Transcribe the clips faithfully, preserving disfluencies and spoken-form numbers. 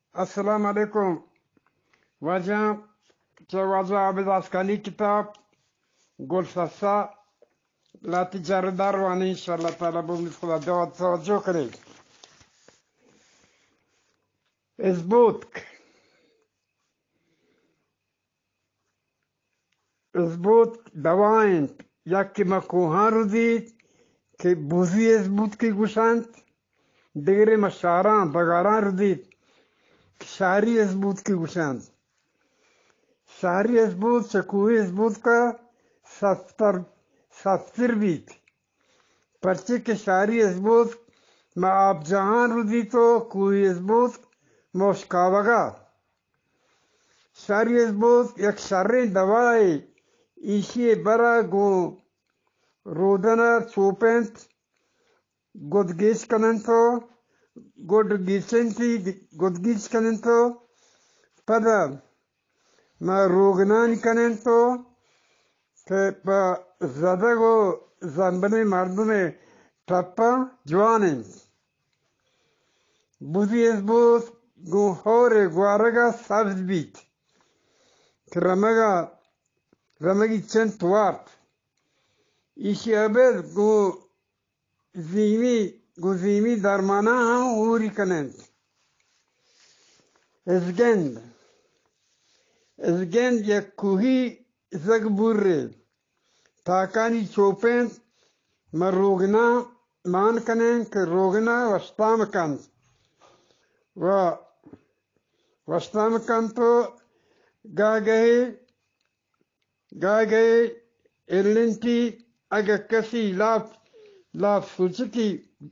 Assalamu alaikum. Wajah Wajah Abid Askani kitab Gol Sassa Lati Jaradar Wani Inshallah Ta'ala Bumni Khuda Dawat Tawajjuh Kare. Isbut Isbut Dawain Yakki Makuhan Rudit Ke Buzi Isbut Ki Gushant Digre Masharan Bagaran Rudit Shari Isbut Ki Gushant Shari Isbut Shakui Isbut Ka Saftar Saftir Bit पर्चे के शारी अजबूत मैं आप जहां रुदी तो कोई अजबूत मोशकावगा शारी अजबूत एक शारी दवाई इसी बरा गो रोदना चोपेंट गुदगीच कनंतो गुदगीचेंती गुदगीच कनंतो पदा मैं रोगनान कनंतो के पा ज़्यादा गो ज़ंबने मर्दने टप्पा जवाने बुद्धि अज़बूत गुहारे गुआरगा सब्ज़ बीत रमगा रमगी चंद वार्त इसी अबेद गु ज़ीमी गु ज़ीमी दरमाना हम ऊरी कनेंट इज़गेंद इज़गेंद या कुही ज़गबुर्रे ताकानी चोपें मैं रोगना मान कनें के रोगना वस्ताम कन व वस्ताम कन तो गा गए गा गए एलिंटी अगर किसी लाभ लाभ सूचकी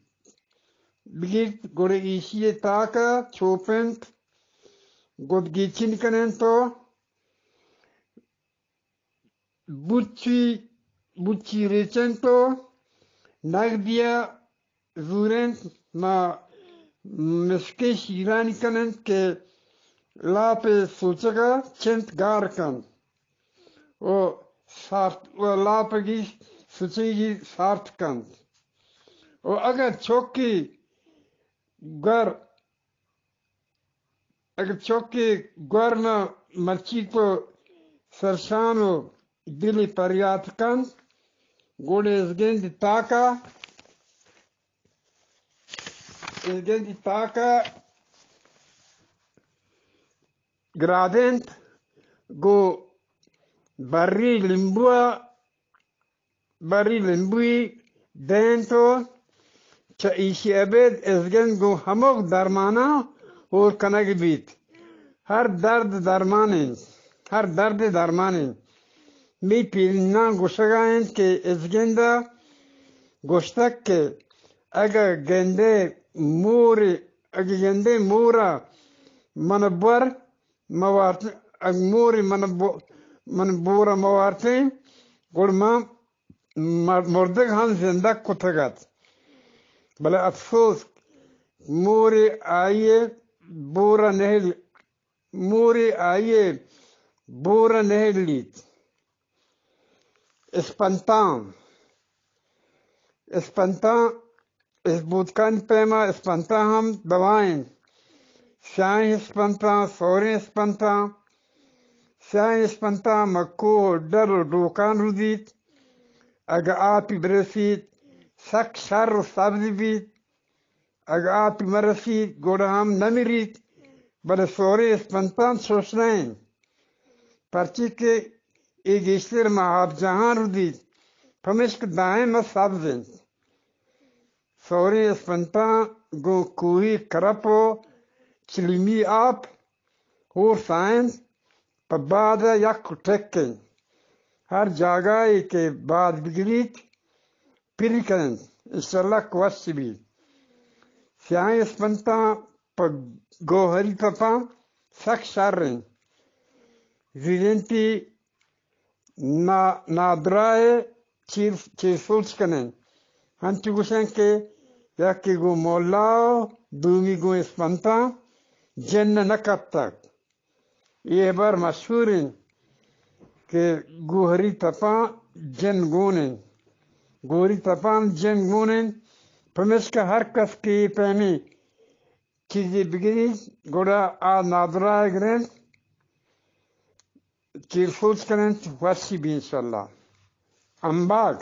बिगित गोरे इसी ताका चोपें गुदगीचिन कनें तो बुच्ची बुच्ची रेचेंटो नगदिया ज़ूरेंट मा मिस्के शीरानी कनेंट के लापे सोचगा चंत गार कन ओ सार्थ ओ लापगी सोचेगी सार्थ कन ओ अगर चौकी घर अगर चौकी घर में मच्छी को सरशानो दिली परियात कन गोड़े इसगेंद ताका इसगेंद ताका ग्राडेंट गो बर्री लिंबुआ बर्री लिंबुई डेंटो च इसी अबेद इसगेंद गो हमोग दरमाना और कनक बीत हर दर्द दरमाने हर दर्द दरमाने मी पीना गुशगाएं के इसगेंदा गुश्तक के अगर गेंदे मूरे अगर गेंदे मूरा मनबर मवार्त अगर मूरे मनबो मनबोरा मवार्ते गुड़मा मर्दक हम जिंदा कुतगत भले अफसोस मूरे आये बोरा नहीं मूरे आये बोरा नहीं लीत espantan espantan esbutkan pema espantan हम दवाएं शाही espantan सोरे espantan शाही espantan मक्को डर डोकान रुदीत अगर आप बरसीत सक शर सब्ज़ बीत अगर आप मरसीत गोड़ा हम नमीरीत बड़े सोरे espantan सोचने पर्ची के एक ईश्वर में आप जहां रुदी फमिश्क दाएं में सब्जें सोरे स्पंता गो कोई करपो चिलिमी आप हो साइंस पर बाद यक टेक्के हर जगह के बाद बिगड़ीत फिर करें इंशाल्लाह क्वेश्चन भी स्याह स्पंता पर गोहरी पपा सक शारें जिलेंटी ना नादराए चीर चीर सोच करें हम चुगुशन के या कि गो मौलाओ दूमी गो स्पंता जन्न न कब तक ये बार मशहूर है कि गोहरी तपा जन गोने गोरी तपा जन गोने परमेश का हर कस की पैनी چیزی بگیرید گودا آ نادرای گرند چیرفوز کنند وسی بی انشالله. انباگ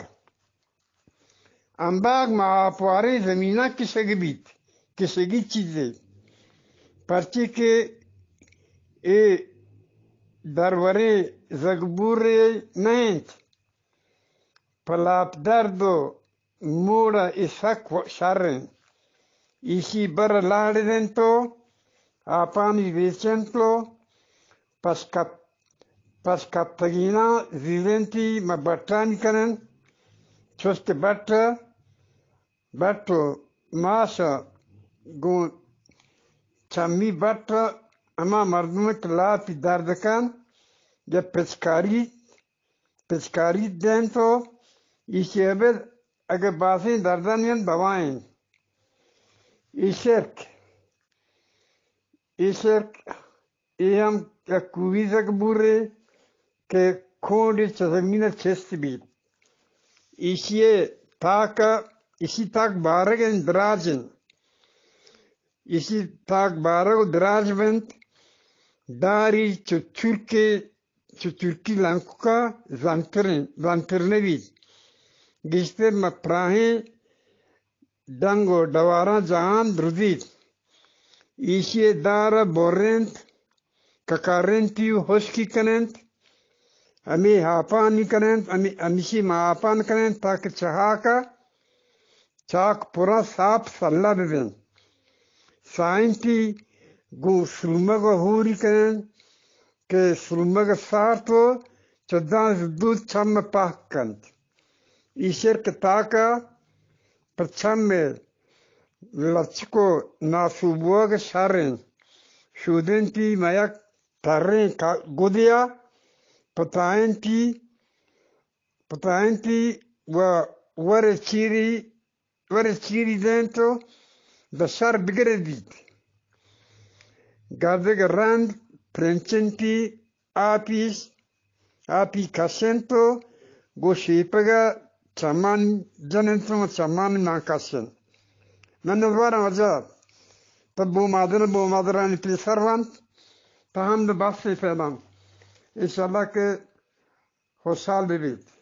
انباگ معاپواره زمینه کشگی بید کشگی چیزی پرچی که ای درباره زگبوری نیند پلاپ درد و موڑا اسک و شرن ایسی بر لاڑدن تو آپانی ویچن تو پس کپ پس کپتگینا زیلنتی مبٹانی کنن چوست بٹ بٹو ماسا گون چمی بٹ اما مردم لاپی درد کن یا پچکاری پچکاری دین تو ایسی ابد اگر باسیں دردانین بوائیں ایشرک ایشرک ایہم یا کوی زگبوری که کونی چزمینه چست بید ایشیه تاکا ایشی تاک بارگن دراجن ایشی تاک بارگ دراج بند داری چو ترکی چو ترکی لنکوکا زنترن زنترنه بید گشتر مپراهی دنگو دوارا جهان دردید ایشیه دارا بورند ککارنتیو ہوشکی کنند امی ہاپانی کنند امی امیشی ماپان کنند تاکہ چہاکا چاک پورا صاف سلا ببین سائنتی گو سلمگ ہوری کنند کہ سلمگ سارتو چدان زدود چم پاک کند ایشر کے تاکا پر چم لچکو ناسوبوگ شارن شودنتی میک ترین گودیا پتاینتی پتاینتی و ور چیری ور چیری دینتو دشار بگردید گردگ رند پرنچنتی آپیس آپی کسنتو گو شیپگا چمان جننتو چمان ناکاسن من نوارا وجاب تب بو مادر بو مادرانی پی سروانت تا هم ده بحثی فعلا انشاءاللہ که خوشحال ببید